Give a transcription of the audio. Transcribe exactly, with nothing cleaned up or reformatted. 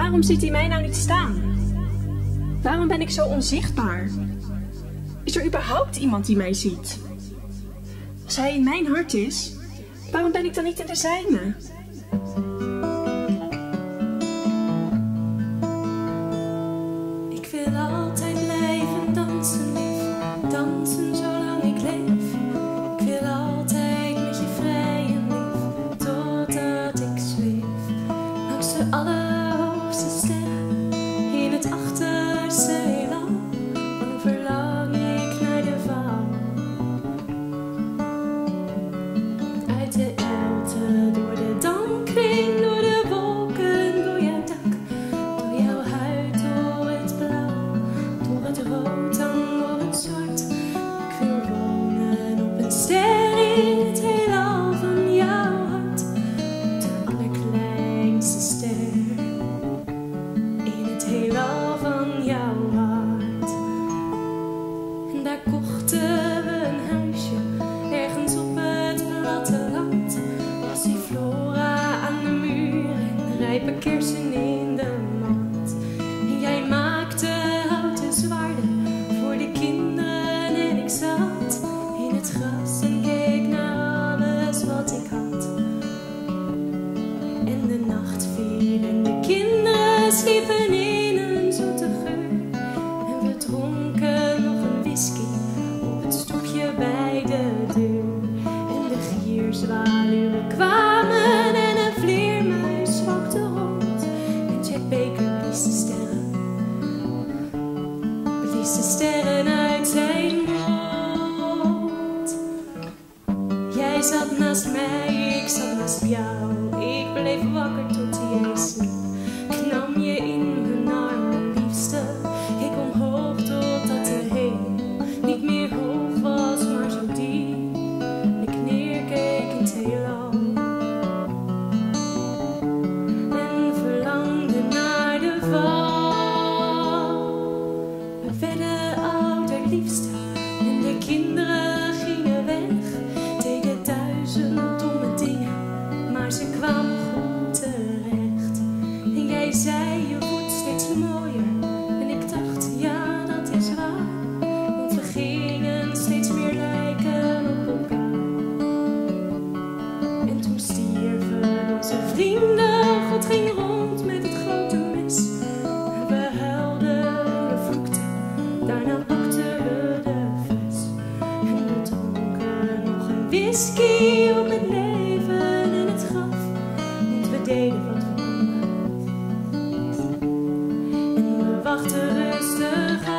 Waarom ziet hij mij nou niet staan? Waarom ben ik zo onzichtbaar? Is er überhaupt iemand die mij ziet? Als hij in mijn hart is, waarom ben ik dan niet in de zijne? Ik wil altijd blijven dansen, lief, dansen zolang ik leef. Ik wil altijd met je vrij en lief, totdat ik zweef. Langs de allerhoogste sterren, in het achterste heelal, dan verlang ik naar de val. Uit de elte, door de dampkring, door de wolken, door jouw dak, door jouw huid, door het blauw, door het rood, dan door het zwart. Ik wil wonen op een ster in het heelal van jouw hart, de allerkleinste ster in het heelal van jouw hart. En daar kochten we een huisje, ergens op het platteland. Was die flora aan de muur en rijpe kersen in de mand. En jij maakte houten zwaarden voor de kinderen en ik zat in het gras en keek naar alles wat ik had. En de nacht viel en de kinderen sliepen in een zoete geur. En we dronken nog een whisky op het stoepje bij de deur. En de gierzwaluwen kwamen en een vleermuis zwakte rond. En Chet Baker blies de sterren, blies de sterren uit zijn mond. Jij zat naast mij, ik zat naast jou. Ik bleef wakker tot jij sliep. Ik nam je in mijn armen, liefste. Ik omhoog totdat de hemel niet meer hoog was, maar zo diep. Ik neerkeek in het heelal en verlangde naar de val. We werden ouder, liefste, en de kinderen gingen weg. Deden duizend domme dingen, maar ze kwamen goed terecht. En jij zei, je wordt steeds mooier. En ik dacht, ja, dat is waar. Want we gingen steeds meer lijken op elkaar. En toen stierven onze vrienden. God ging rond met het grote mes. En we huilden en we vloekten. Daarna pakten we de fles. En we dronken nog een whisky op het leven en het graf. Want we deden wat we konden. En we wachten rustig